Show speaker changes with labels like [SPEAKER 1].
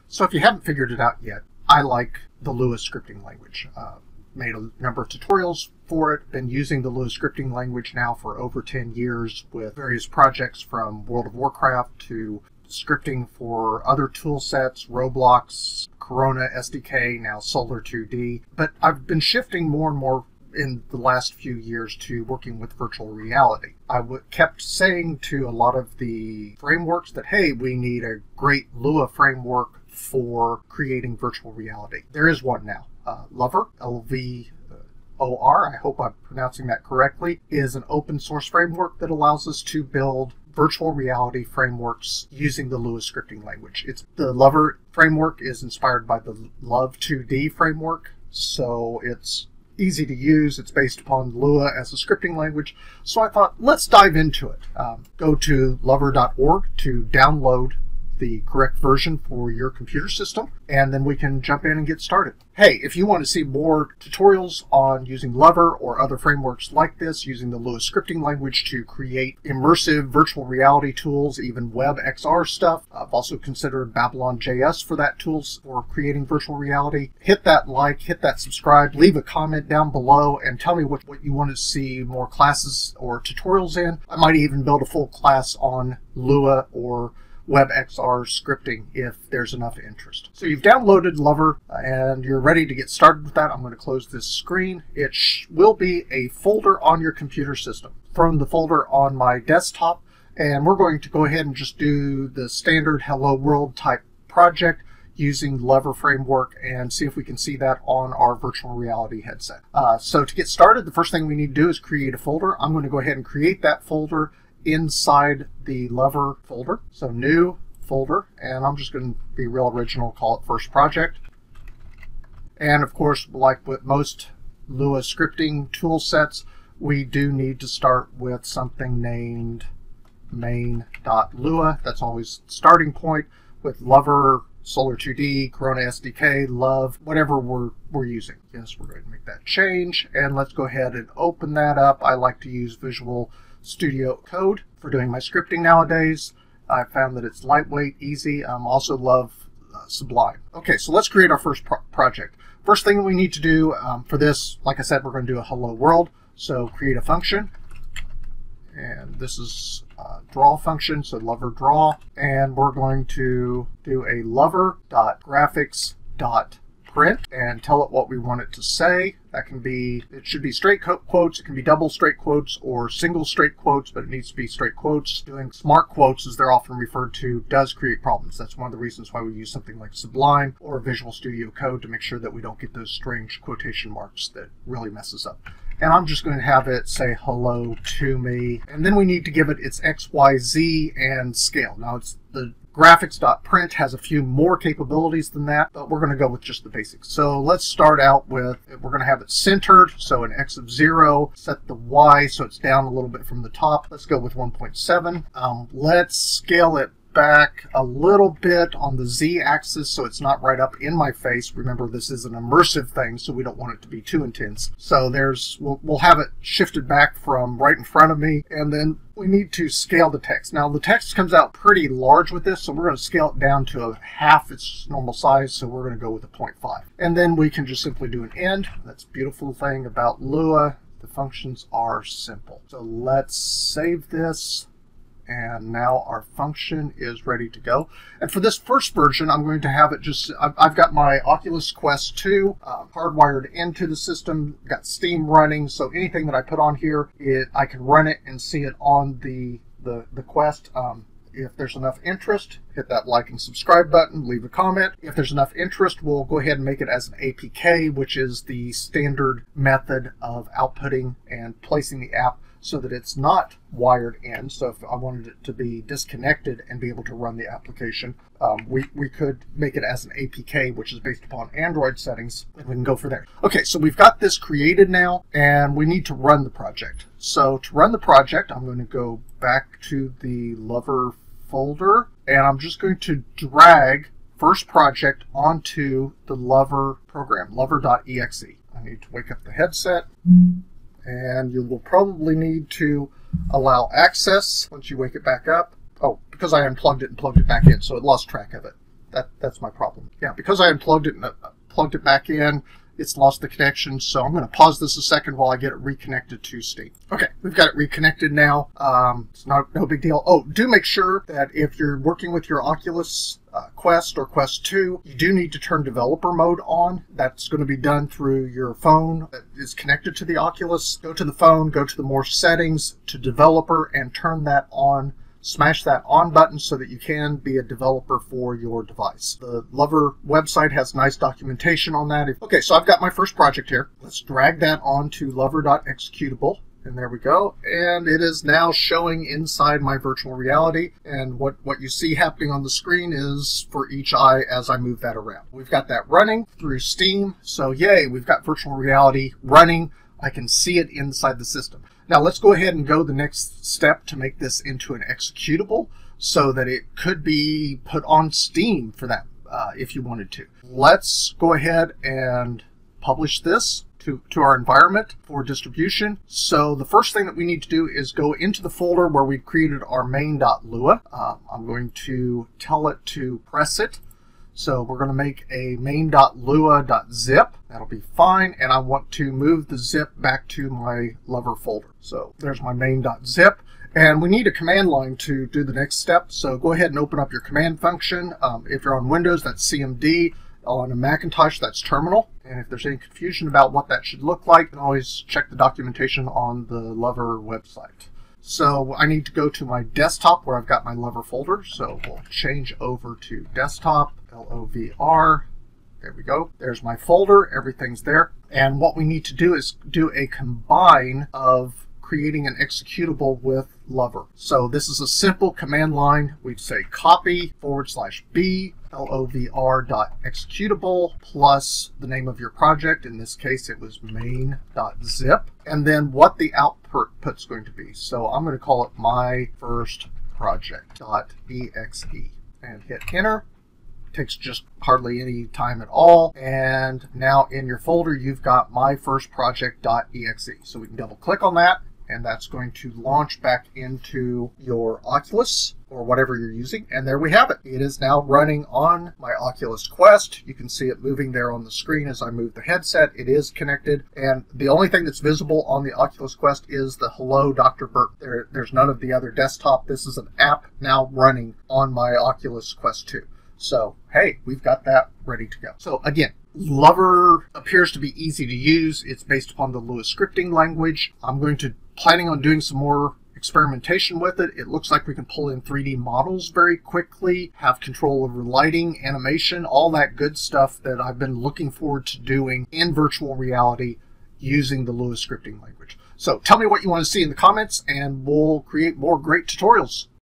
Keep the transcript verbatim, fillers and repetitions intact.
[SPEAKER 1] So if you haven't figured it out yet, I like the Lua scripting language. Uh, made a number of tutorials for it, been using the Lua scripting language now for over ten years with various projects from World of Warcraft to scripting for other tool sets, Roblox, Corona S D K, now Solar two D. But I've been shifting more and more in the last few years to working with virtual reality. I w kept saying to a lot of the frameworks that, hey, we need a great Lua framework for creating virtual reality. There is one now. Uh, L O V R, L V O R, I hope I'm pronouncing that correctly, is an open source framework that allows us to build virtual reality frameworks using the Lua scripting language. It's the L O V R framework is inspired by the L O V two D framework, so it's easy to use. It's based upon Lua as a scripting language. So I thought, let's dive into it. Um, go to L O V R dot org to download the correct version for your computer system, and then we can jump in and get started. Hey, if you want to see more tutorials on using L O V R or other frameworks like this, using the Lua scripting language to create immersive virtual reality tools, even web X R stuff, I've also considered Babylon dot J S for that tools for creating virtual reality. Hit that like, hit that subscribe, leave a comment down below, and tell me what, what you want to see more classes or tutorials in. I might even build a full class on Lua or web X R scripting if there's enough interest. So you've downloaded L O V R and you're ready to get started with that. I'm going to close this screen. It sh will be a folder on your computer system. From the folder on my desktop, and we're going to go ahead and just do the standard Hello World type project using L O V R framework and see if we can see that on our virtual reality headset. Uh, so to get started, the first thing we need to do is create a folder. I'm going to go ahead and create that folder inside the L O V R folder. So new folder, and I'm just going to be real original, call it first project. And of course, like with most Lua scripting tool sets, we do need to start with something named main dot lua. That's always the starting point with L O V R, Solar two D, Corona S D K, Love, whatever we're, we're using. Yes, we're going to make that change, and let's go ahead and open that up. I like to use Visual Studio Code for doing my scripting nowadays. I found that it's lightweight, easy. I um, also love uh, Sublime. Okay, so let's create our first pro project. First thing we need to do um, for this, like I said, we're going to do a hello world. So create a function, and this is a draw function, so L O V R draw, and we're going to do a L O V R dot graphics dot print and tell it what we want it to say. That can be, it should be straight quotes, it can be double straight quotes or single straight quotes, but it needs to be straight quotes. Doing smart quotes, as they're often referred to, does create problems. That's one of the reasons why we use something like Sublime or Visual Studio Code to make sure that we don't get those strange quotation marks that really messes up. And I'm just going to have it say hello to me, and then we need to give it its X Y Z and scale. Now it's the graphics.print has a few more capabilities than that, but we're going to go with just the basics. So let's start out with, we're going to have it centered, so an X of zero, set the Y so it's down a little bit from the top. Let's go with one point seven. Um, let's scale it back a little bit on the Z axis so it's not right up in my face. Remember, this is an immersive thing, so we don't want it to be too intense. So there's, we'll, we'll have it shifted back from right in front of me, and then we need to scale the text. Now the text comes out pretty large with this, so we're going to scale it down to a half its normal size, so we're going to go with a zero point five. And then we can just simply do an end. That's the beautiful thing about Lua. The functions are simple. So let's save this. And now our function is ready to go. And for this first version, I'm going to have it just, I've, I've got my Oculus Quest two uh, hardwired into the system, got Steam running, so anything that I put on here, it, I can run it and see it on the, the, the Quest. Um, if there's enough interest, hit that like and subscribe button, leave a comment. If there's enough interest, we'll go ahead and make it as an A P K, which is the standard method of outputting and placing the app so that it's not wired in. So if I wanted it to be disconnected and be able to run the application, um, we, we could make it as an A P K, which is based upon Android settings, and we can go from there. Okay, so we've got this created now, and we need to run the project. So to run the project, I'm going to go back to the L O V R folder, and I'm just going to drag first project onto the L O V R program, L O V R dot E X E. I need to wake up the headset. Mm-hmm. And you will probably need to allow access once you wake it back up. Oh, because I unplugged it and plugged it back in, so it lost track of it. that, that's my problem. Yeah, because I unplugged it and uh, plugged it back in, it's lost the connection. So I'm going to pause this a second while I get it reconnected to Steam. Okay, we've got it reconnected now. Um, it's not no big deal. Oh, do make sure that if you're working with your Oculus uh, Quest or Quest two, you do need to turn developer mode on. That's going to be done through your phone that is connected to the Oculus. Go to the phone, go to the more settings, to developer, and turn that on. Smash that on button so that you can be a developer for your device. The L O V R website has nice documentation on that. Okay, so I've got my first project here. Let's drag that onto L O V R dot executable. And there we go. And it is now showing inside my virtual reality. And what, what you see happening on the screen is for each eye as I move that around. We've got that running through Steam. So yay, we've got virtual reality running. I can see it inside the system. Now let's go ahead and go the next step to make this into an executable so that it could be put on Steam for that uh, if you wanted to. Let's go ahead and publish this to, to our environment for distribution. So the first thing that we need to do is go into the folder where we created our main.lua. Uh, I'm going to tell it to press it. So we're going to make a main.lua.zip. That'll be fine. And I want to move the zip back to my L O V R folder. So there's my main.zip. And we need a command line to do the next step. So go ahead and open up your command function. Um, if you're on Windows, that's C M D. On a Macintosh, that's terminal. And if there's any confusion about what that should look like, you can always check the documentation on the L O V R website. So I need to go to my desktop where I've got my L O V R folder. So we'll change over to desktop, L O V R. There we go. There's my folder. Everything's there. And what we need to do is do a combine of creating an executable with L O V R. So this is a simple command line. We'd say copy forward slash B L O V R dot executable plus the name of your project. In this case, it was main.zip. And then what the output's going to be. So I'm going to call it my first project.exe and hit enter. Takes just hardly any time at all. And now in your folder, you've got my first project.exe. So we can double click on that. And that's going to launch back into your Oculus or whatever you're using. And there we have it. It is now running on my Oculus Quest. You can see it moving there on the screen as I move the headset. It is connected. And the only thing that's visible on the Oculus Quest is the Hello Doctor Burton. There, there's none of the other desktop. This is an app now running on my Oculus Quest two. So, hey, we've got that ready to go. So again, L O V R appears to be easy to use. It's based upon the Lua scripting language. I'm going to planning on doing some more experimentation with it. It looks like we can pull in three D models very quickly, have control over lighting, animation, all that good stuff that I've been looking forward to doing in virtual reality using the Lua scripting language. So tell me what you want to see in the comments and we'll create more great tutorials.